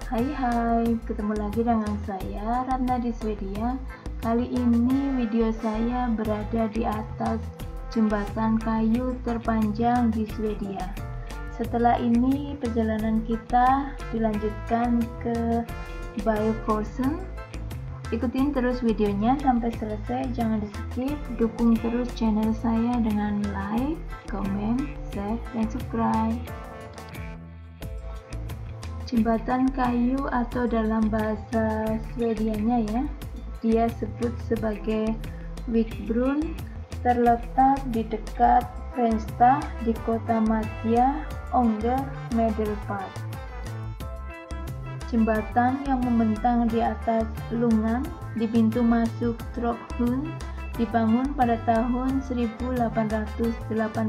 Hai, ketemu lagi dengan saya Ratna di Swedia. Kali ini video saya berada di atas jembatan kayu terpanjang di Swedia. Setelah ini perjalanan kita dilanjutkan ke Bioforsen. Ikutin terus videonya sampai selesai, jangan di skip. Dukung terus channel saya dengan like, comment, share, dan subscribe. Jembatan kayu atau dalam bahasa Swedianya ya, dia sebut sebagai Vikbrun, terletak di dekat Fränsta di kota Madja, Ånger, Medelpad. Jembatan yang membentang di atas lungan di pintu masuk Trogshund dibangun pada tahun 1888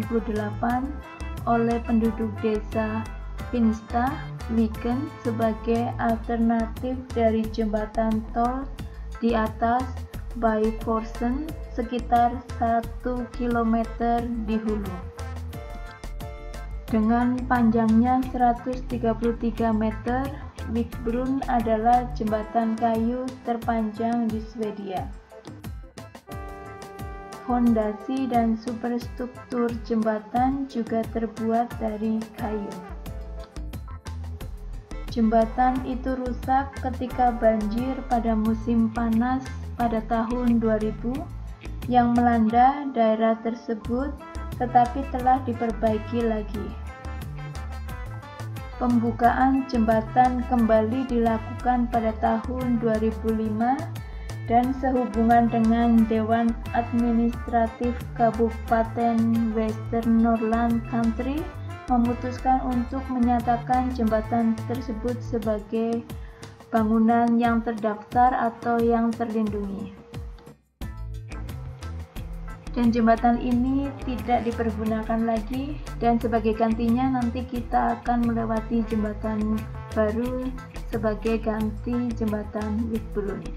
oleh penduduk desa Finsta, Viken sebagai alternatif dari jembatan tol di atas Bioforsen sekitar 1 km di hulu. Dengan panjangnya 133 meter, Vikbrun adalah jembatan kayu terpanjang di Swedia. Fondasi dan superstruktur jembatan juga terbuat dari kayu. Jembatan itu rusak ketika banjir pada musim panas pada tahun 2000 yang melanda daerah tersebut, tetapi telah diperbaiki lagi. Pembukaan jembatan kembali dilakukan pada tahun 2005 dan sehubungan dengan Dewan Administratif Kabupaten Västernorrland County memutuskan untuk menyatakan jembatan tersebut sebagai bangunan yang terdaftar atau yang terlindungi. Dan jembatan ini tidak dipergunakan lagi, dan sebagai gantinya nanti kita akan melewati jembatan baru sebagai ganti jembatan Vikbrun.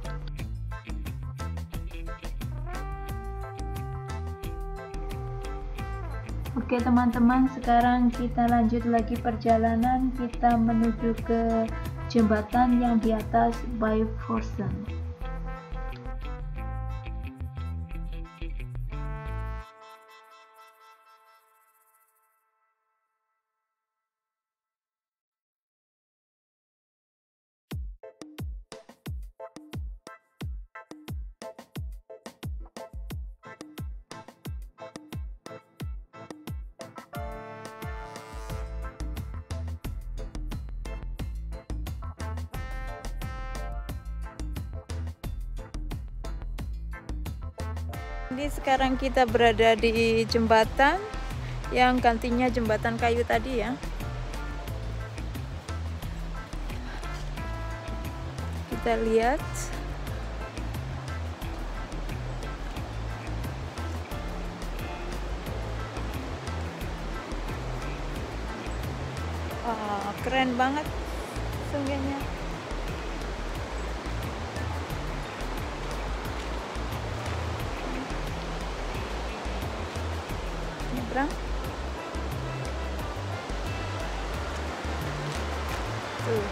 Oke teman-teman, sekarang kita lanjut lagi perjalanan, kita menuju ke jembatan yang di atas Bioforsen. Jadi sekarang kita berada di jembatan yang gantinya jembatan kayu tadi ya. Kita lihat. Wah, keren banget sungainya. Nyebrang tuh.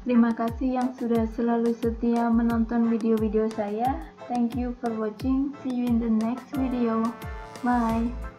Terima kasih yang sudah selalu setia menonton video-video saya. Thank you for watching. See you in the next video. Bye.